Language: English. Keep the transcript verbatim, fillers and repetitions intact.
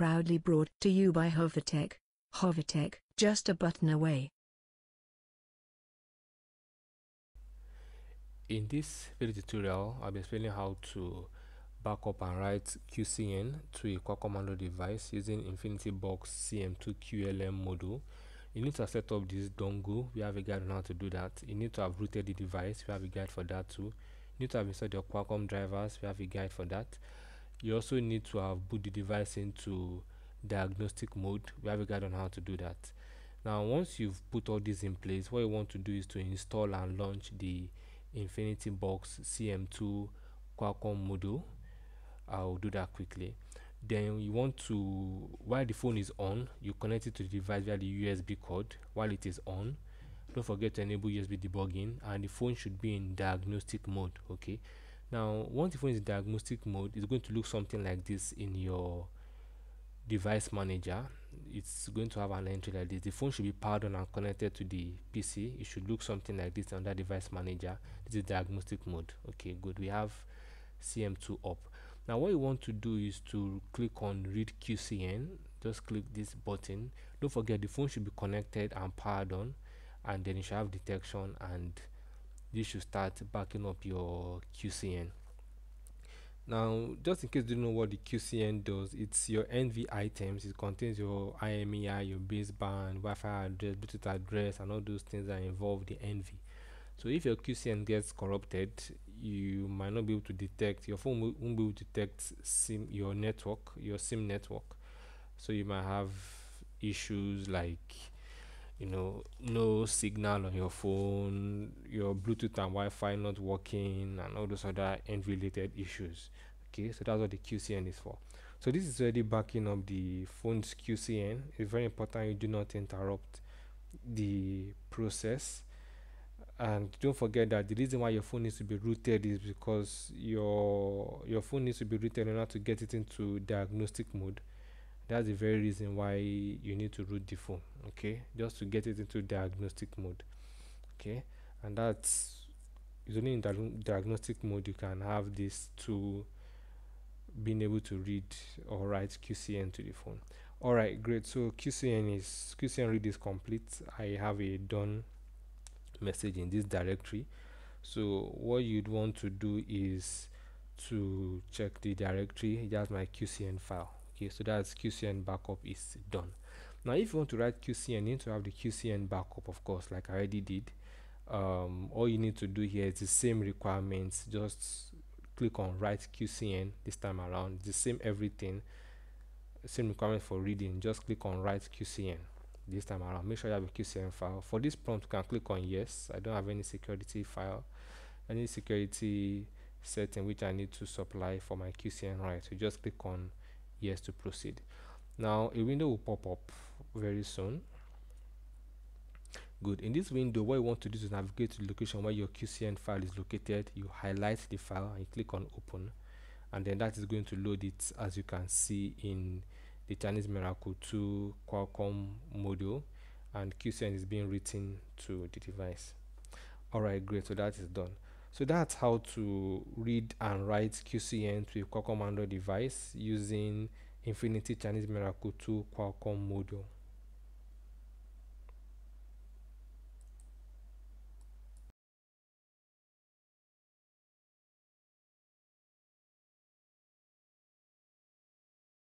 proudly brought to you by Hovertech. Hovertech, just a button away. In this video tutorial, I'll be explaining how to back up and write Q C N to a Qualcomm Android device using Infinity C M two Q L M module. You need to set up this dongle. We have a guide on how to do that. You need to have rooted the device. We have a guide for that too. You need to have installed your Qualcomm drivers. We have a guide for that. You also need to have boot the device into diagnostic mode. We have a guide on how to do that. Now, once you've put all this in place, what you want to do is to install and launch the Infinity C M two Qualcomm module. I'll do that quickly. Then you want to, while the phone is on, you connect it to the device via the U S B cord while it is on. Don't forget to enable U S B debugging, and the phone should be in diagnostic mode. Okay, now once the phone is in diagnostic mode, it's going to look something like this in your device manager. It's going to have an entry like this. The phone should be powered on and connected to the P C. It should look something like this on that device manager. This is diagnostic mode. Okay, good. We have C M two up. Now what you want to do is to click on Read Q C N. Just click this button. Don't forget the phone should be connected and powered on, and then you should have detection, and this should start backing up your Q C N. Now, just in case you don't know what the Q C N does, it's your N V items. It contains your I M E I, your baseband, Wi-Fi address, Bluetooth address, and all those things that involve the N V. So if your Q C N gets corrupted, you might not be able to detect, your phone won't be able to detect SIM, your network, your SIM network. So you might have issues like, you know, no signal on your phone, your Bluetooth and Wi-Fi not working, and all those other N V related issues. Okay, so that's what the Q C N is for. So this is already backing up the phone's Q C N. It's very important you do not interrupt the process. And don't forget that the reason why your phone needs to be rooted is because your your phone needs to be rooted in order to get it into diagnostic mode. That's the very reason why you need to root the phone. Okay, just to get it into diagnostic mode. Okay, and that's, it's only in diag diagnostic mode you can have this to being able to read or write Q C N to the phone. All right, great. So Q C N is Q C N read is complete. I have a done message in this directory. So what you'd want to do is to check the directory. That's my Q C N file. Okay, so that's Q C N backup is done. Now if you want to write Q C N, you need to have the Q C N backup, of course, like I already did. Um, all you need to do here is the same requirements. Just click on write Q C N this time around. It's the same everything, same requirement for reading. Just click on write Q C N this time around. Make sure you have a Q C N file. For this prompt, you can click on yes. I don't have any security file, any security setting which I need to supply for my Q C N write. So just click on yes to proceed. Now a window will pop up very soon. Good. In this window, what you want to do is navigate to the location where your Q C N file is located. You highlight the file and you click on open, and then that is going to load it, as you can see in the Chinese Miracle two Qualcomm module, and Q C N is being written to the device. Alright, great. So that is done. So that's how to read and write Q C N to a Qualcomm Android device using Infinity Chinese Miracle two Qualcomm module.